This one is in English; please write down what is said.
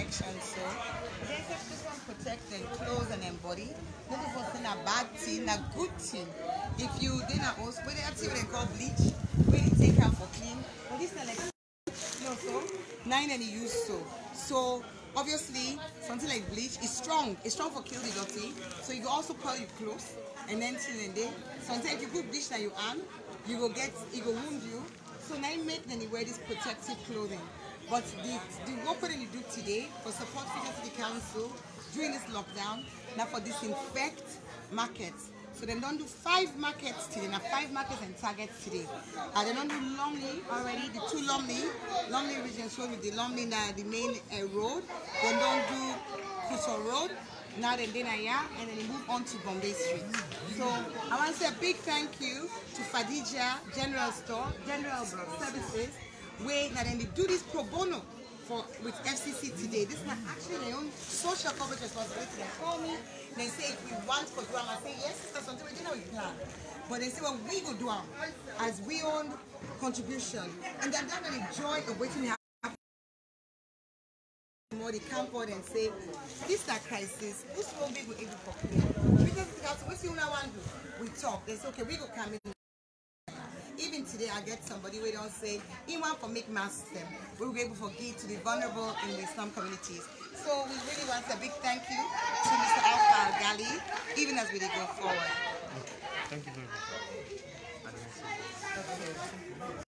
protection. So this one protect and clothes and embody. This is what's in a bad thing, a good thing. If you didn't also, what they call bleach, really take care for clean. But this is like so 9 and use so obviously something like bleach is strong. It's strong for kill the dirty. So you can also curl your clothes and then till and day. Sometimes if you put bleach that you arm, you will wound you. So now make then you wear this protective clothing. But the work that you do today for support Freetown City Council during this lockdown, now for Disinfect Markets. So they don't do 5 markets today, now 5 markets and targets today. They don't do Lumley already, the 2 Lumley regions road with the Lumley now the main road. They don't do Kroo Road, now then here, and then they move on to Bombay Street. So I want to say a big thank you to PHADIJAH General Services, where now then they do this pro bono with FCC today. This is not actually their own social coverage responsibility. They call me, they say if we want for do I say yes, that's something we didn't know we plan. But they say well we go do as we own contribution. And then they're gonna enjoy of waiting happen more the campbell and say this is a crisis, who's won't be able for clean. Because what's you want to do? We talk, they say okay, we go come in. Even today, I get somebody who don't say, he want to make masks them. We will be able to give to the vulnerable in the slum communities. So we really want a big thank you to Mr. Alghali, even as we go forward. Thank you very much.